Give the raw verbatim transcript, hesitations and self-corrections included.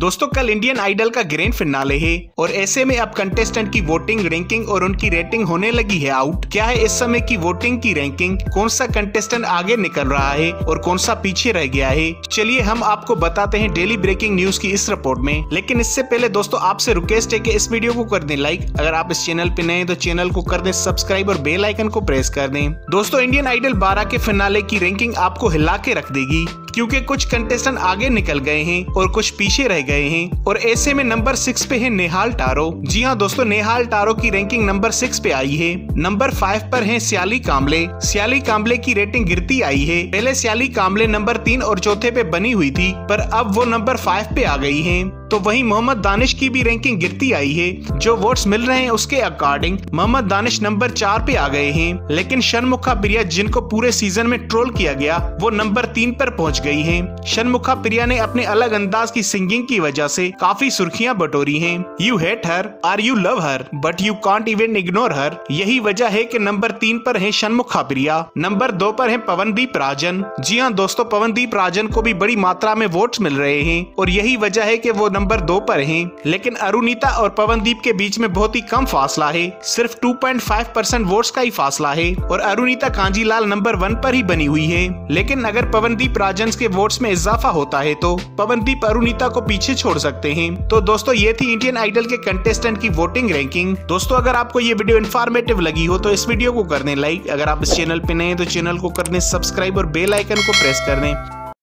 दोस्तों कल Indian Idol का ग्रैंड फिनाले है और ऐसे में अब कंटेस्टेंट की वोटिंग, रैंकिंग और उनकी रेटिंग होने लगी है आउट। क्या है इस समय की वोटिंग की रैंकिंग, कौन सा कंटेस्टेंट आगे निकल रहा है और कौन सा पीछे रह गया है, चलिए हम आपको बताते हैं डेली ब्रेकिंग न्यूज की इस रिपोर्ट में। लेकिन इससे पहले दोस्तों आपसे रिक्वेस्ट है कि इस वीडियो को कर दें लाइक, अगर आप इस चैनल पे नए हैं तो चैनल को कर दें सब्सक्राइब और बेल आइकन को प्रेस कर दें। दोस्तों इंडियन आइडल बारह के फिनाले की रैंकिंग आपको हिला के रख देगी, क्योंकि कुछ कंटेस्टेंट आगे निकल गए हैं और कुछ पीछे रह गए हैं। और ऐसे में नंबर सिक्स पे है नेहाल टारो। जी हाँ दोस्तों, नेहाल टारो की रैंकिंग नंबर सिक्स पे आई है। नंबर फाइव पर है सियाली कांबले। सियाली कांबले की रेटिंग गिरती आई है। पहले सियाली कांबले नंबर तीन और चौथे पे बनी हुई थी, पर अब वो नंबर फाइव पे आ गई है। तो वहीं मोहम्मद दानिश की भी रैंकिंग गिरती आई है। जो वोट्स मिल रहे हैं उसके अकॉर्डिंग मोहम्मद दानिश नंबर चार पे आ गए हैं, लेकिन षणमुखा प्रिया, जिनको पूरे सीजन में ट्रोल किया गया, वो नंबर तीन पर पहुंच गई हैं। षणमुखा प्रिया ने अपने अलग अंदाज की सिंगिंग की वजह से काफी सुर्खियां बटोरी हैं। यू हेट हर और you love her but you can't even ignore her, यही वजह है कि नंबर तीन पर है षणमुखा प्रिया। नंबर दो पर है पवनदीप राजन। जी हाँ दोस्तों, पवनदीप राजन को भी बड़ी मात्रा में वोट्स मिल रहे हैं और यही वजह है कि वो नंबर दो पर हैं। लेकिन अरुणिता और पवनदीप के बीच में बहुत ही कम फासला है, सिर्फ दो पॉइंट पाँच परसेंट वोट्स का ही फासला है और अरुणिता कांजीलाल नंबर वन पर ही बनी हुई है। लेकिन अगर पवनदीप राजन के वोट्स में इजाफा होता है तो पवनदीप अरुणिता को पीछे छोड़ सकते हैं। तो दोस्तों ये थी इंडियन आइडल के कंटेस्टेंट की वोटिंग रैंकिंग। दोस्तों अगर आपको ये वीडियो इन्फॉर्मेटिव लगी हो तो इस वीडियो को कर दें लाइक, अगर आप इस चैनल पे नए हैं तो चैनल को कर दें सब्सक्राइब और बेल आइकन को प्रेस कर दें।